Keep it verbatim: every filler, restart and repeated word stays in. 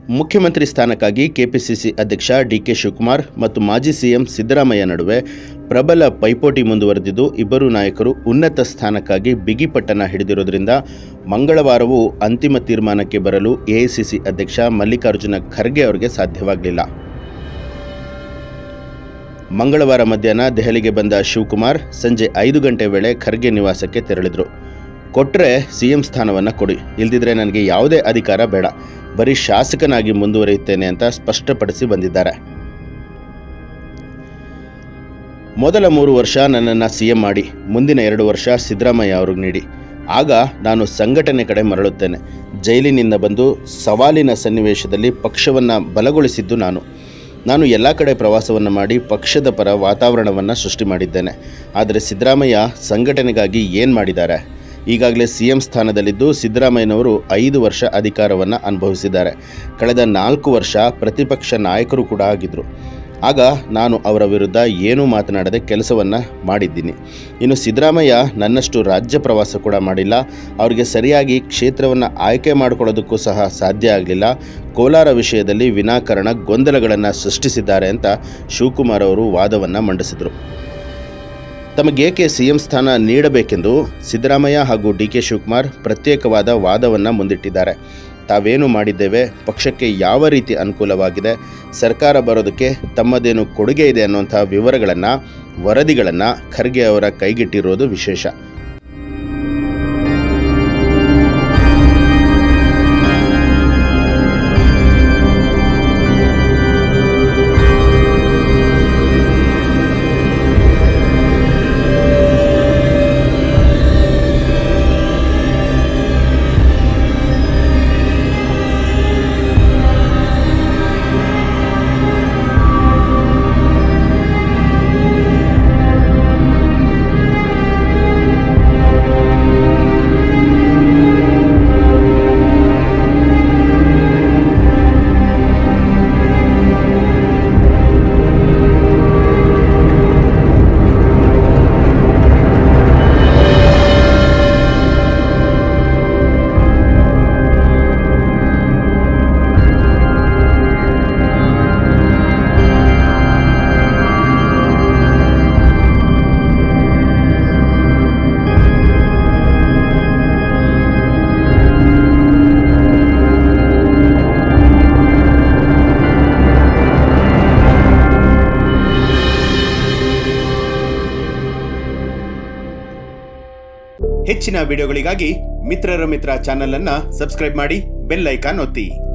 ಮುಖ್ಯಮಂತ್ರಿ ಸ್ಥಾನಕ್ಕಾಗಿ ಕೆಪಿಸಿಸಿ ಅಧ್ಯಕ್ಷ ಡಿ ಕೆ ಶಿವಕುಮಾರ್ ಮತ್ತು ಮಾಜಿ ಸಿಎಂ ಸಿದ್ದರಾಮಯ್ಯ ನಡುವೆ ಪ್ರಬಲ ಪೈಪೋಟಿ ಮುಂದುವರೆದಿದ್ದು ಇಬ್ಬರು ನಾಯಕರು ಉನ್ನತ ಸ್ಥಾನಕ್ಕಾಗಿ ಬಿಗಿಪಟ್ಟನ ಹಿಡಿದಿರುವುದರಿಂದ ಮಂಗಳವಾರವೂ ಅಂತಿಮ ತೀರ್ಮಾನಕ್ಕೆ ಬರಲು ಎಐಸಿಸಿ ಅಧ್ಯಕ್ಷ ಮಲ್ಲಿಕಾರ್ಜುನ ಖರ್ಗೆ ಅವರಿಗೆ ಸಾಧ್ಯವಾಗಲಿಲ್ಲ. ಮಂಗಳವಾರ ಮಧ್ಯಾಹ್ನ ದೆಹಲಿಗೆ ಬಂದ ಶಿವಕುಮಾರ್ ಸಂಜೆ ಐದು ಗಂಟೆ ವೇಳೆ ಖರ್ಗೆ ನಿವಾಸಕ್ಕೆ ತೆರಳಿದರು. ಕೊಟ್ಟರೆ ಸಿಎಂ ಸ್ಥಾನವನ್ನು ಕೊಡಿ, ಇಲ್ದಿದ್ರೆ ನನಗೆ ಯಾವುದೇ ಅಧಿಕಾರ ಬೇಡ, ಬರೀ ಶಾಸಕನಾಗಿ ಮುಂದುವರಿಯುತ್ತೇನೆ ಅಂತ ಸ್ಪಷ್ಟಪಡಿಸಿ ಬಂದಿದ್ದಾರೆ. ಮೊದಲ ಮೂರು ವರ್ಷ ನನ್ನನ್ನು ಸಿಎಂ ಮಾಡಿ, ಮುಂದಿನ ಎರಡು ವರ್ಷ ಸಿದ್ದರಾಮಯ್ಯ ಅವ್ರಿಗೆ ನೀಡಿ, ಆಗ ನಾನು ಸಂಘಟನೆ ಕಡೆ ಮರಳುತ್ತೇನೆ. ಜೈಲಿನಿಂದ ಬಂದು ಸವಾಲಿನ ಸನ್ನಿವೇಶದಲ್ಲಿ ಪಕ್ಷವನ್ನು ಬಲಗೊಳಿಸಿದ್ದು ನಾನು. ನಾನು ಎಲ್ಲ ಕಡೆ ಪ್ರವಾಸವನ್ನು ಮಾಡಿ ಪಕ್ಷದ ಪರ ವಾತಾವರಣವನ್ನು ಸೃಷ್ಟಿ ಮಾಡಿದ್ದೇನೆ. ಆದರೆ ಸಿದ್ದರಾಮಯ್ಯ ಸಂಘಟನೆಗಾಗಿ ಏನು ಮಾಡಿದ್ದಾರೆ? ಈಗಾಗಲೇ ಸಿ ಎಂ ಸ್ಥಾನದಲ್ಲಿದ್ದು ಸಿದ್ದರಾಮಯ್ಯನವರು ಐದು ವರ್ಷ ಅಧಿಕಾರವನ್ನು ಅನುಭವಿಸಿದ್ದಾರೆ. ಕಳೆದ ನಾಲ್ಕು ವರ್ಷ ಪ್ರತಿಪಕ್ಷ ನಾಯಕರು ಕೂಡ ಆಗಿದ್ದರು. ಆಗ ನಾನು ಅವರ ವಿರುದ್ಧ ಏನೂ ಮಾತನಾಡದೆ ಕೆಲಸವನ್ನು ಮಾಡಿದ್ದೀನಿ. ಇನ್ನು ಸಿದ್ದರಾಮಯ್ಯ ನನ್ನಷ್ಟು ರಾಜ್ಯ ಪ್ರವಾಸ ಕೂಡ ಮಾಡಿಲ್ಲ. ಅವರಿಗೆ ಸರಿಯಾಗಿ ಕ್ಷೇತ್ರವನ್ನು ಆಯ್ಕೆ ಮಾಡಿಕೊಳ್ಳೋದಕ್ಕೂ ಸಹ ಸಾಧ್ಯ ಆಗಲಿಲ್ಲ. ಕೋಲಾರ ವಿಷಯದಲ್ಲಿ ವಿನಾಕಾರಣ ಗೊಂದಲಗಳನ್ನು ಸೃಷ್ಟಿಸಿದ್ದಾರೆ ಅಂತ ಶಿವಕುಮಾರ್ ಅವರು ವಾದವನ್ನು ಮಂಡಿಸಿದರು. ತಮಗೇಕೆ ಸಿಎಂ ಸ್ಥಾನ ನೀಡಬೇಕೆಂದು ಸಿದ್ದರಾಮಯ್ಯ ಹಾಗೂ ಡಿ ಕೆ ಶಿವಕುಮಾರ್ ಪ್ರತ್ಯೇಕವಾದ ವಾದವನ್ನು ಮುಂದಿಟ್ಟಿದ್ದಾರೆ. ತಾವೇನು ಮಾಡಿದ್ದೇವೆ, ಪಕ್ಷಕ್ಕೆ ಯಾವ ರೀತಿ ಅನುಕೂಲವಾಗಿದೆ, ಸರ್ಕಾರ ಬರೋದಕ್ಕೆ ತಮ್ಮದೇನು ಕೊಡುಗೆ ಇದೆ ಅನ್ನುವಂಥ ವಿವರಗಳನ್ನು, ವರದಿಗಳನ್ನು ಖರ್ಗೆ ಅವರ ಕೈಗಿಟ್ಟಿರೋದು ವಿಶೇಷ. ಹೆಚ್ಚಿನ ವಿಡಿಯೋಗಳಿಗಾಗಿ ಮಿತ್ರರ ಮಿತ್ರ ಚಾನೆಲ್ ಅನ್ನು ಸಬ್ಸ್ಕ್ರೈಬ್ ಮಾಡಿ, ಬೆಲ್ ಐಕಾನ್ ಒತ್ತಿ.